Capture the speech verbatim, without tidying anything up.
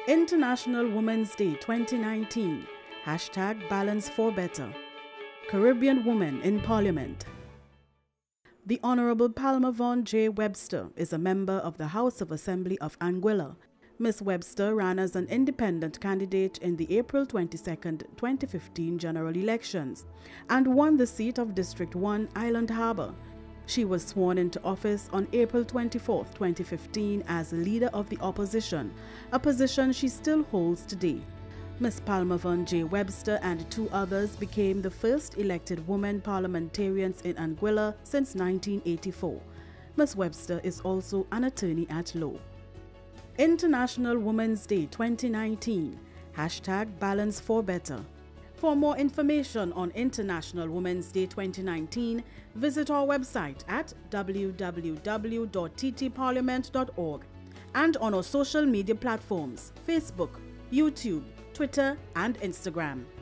International Women's Day twenty nineteen. Hashtag Balance for Better. Caribbean Women in Parliament. The Honorable Palmavon J. Webster is a member of the House of Assembly of Anguilla. Miss Webster ran as an independent candidate in the April twenty-second, twenty fifteen general elections and won the seat of District one, Island Harbour. She was sworn into office on April twenty-fourth, twenty fifteen as Leader of the Opposition, a position she still holds today. Miss Palmavon J. Webster and two others became the first elected women parliamentarians in Anguilla since nineteen eighty-four. Miss Webster is also an attorney at law. International Women's Day twenty nineteen. Hashtag Balance for Better. For more information on International Women's Day twenty nineteen, visit our website at w w w dot t t parliament dot org and on our social media platforms, Facebook, YouTube, Twitter, and Instagram.